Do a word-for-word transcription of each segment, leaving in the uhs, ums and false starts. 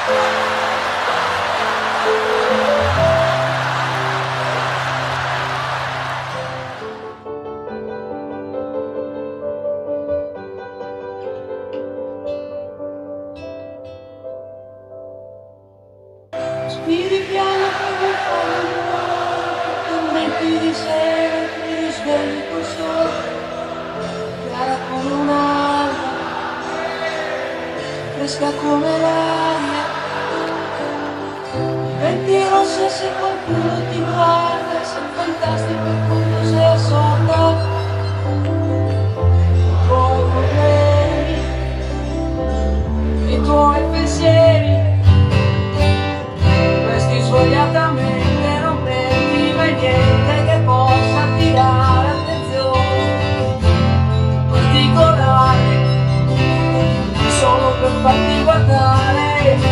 Respiri piano come fanno, tormenti di sera, ti risvegli col sole, chiara come un'alba, fresca come l'aria, diventi rossa se qualcuno ti guarda, sei fantastico quando sei assorta. I tuoi problemi, i tuoi pensieri, svogliatamente non perdi mai niente che possa attirare attenzione particolare solo per farti guardare.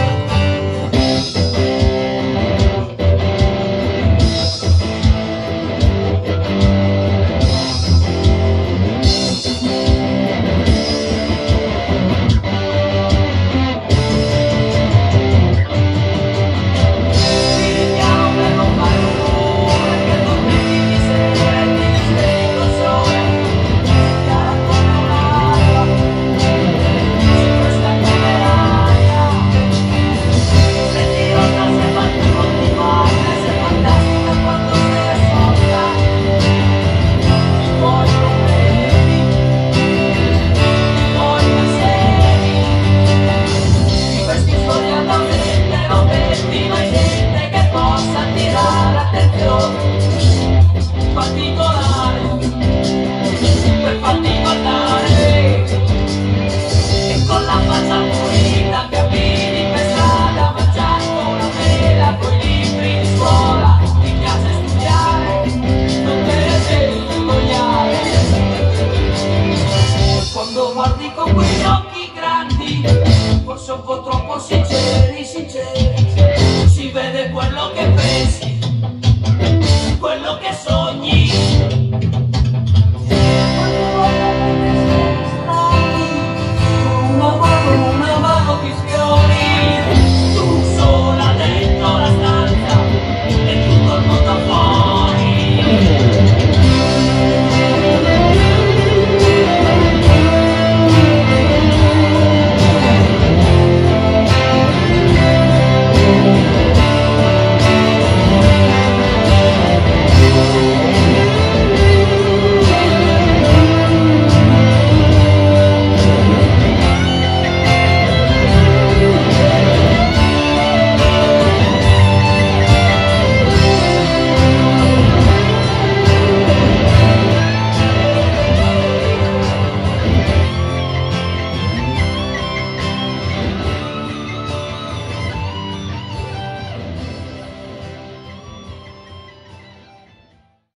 Quando guardi con quegli occhi grandi, forse un po' troppo sinceri, sinceri.